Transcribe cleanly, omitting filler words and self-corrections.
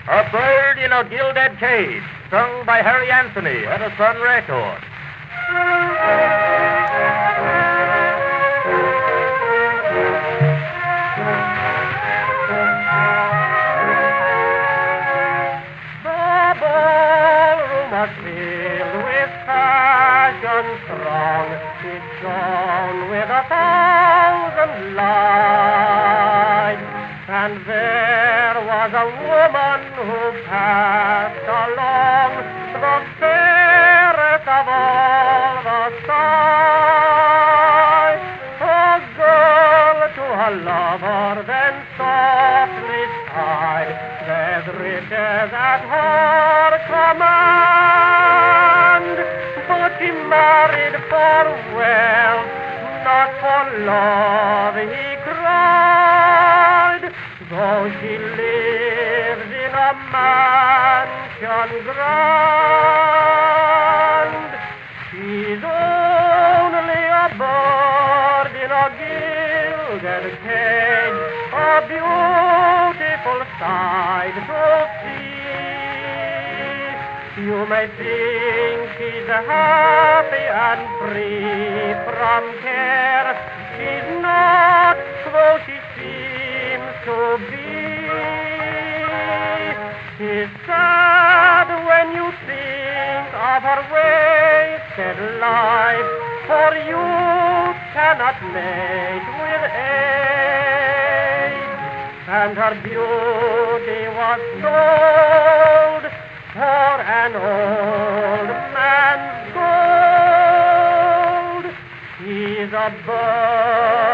A Bird in a Gilded Cage, sung by Harry Anthony at a Sun Record. The ballroom was filled with passion strong. It shone with 1,000 lights, and there was a woman who passed along, the fairest of all the sight. A girl to her lover then softly sighed, there's riches at her command, but she married for wealth, not for love, he cried. Though she lives in a mansion grand, she's only a bird in a gilded cage, a beautiful sight to see. You may think she's happy and free from care. She's not, though she seems to be. It's sad when you think of her wasted life, for youth cannot mate with age, and her beauty was sold for an old man's gold. He's a bird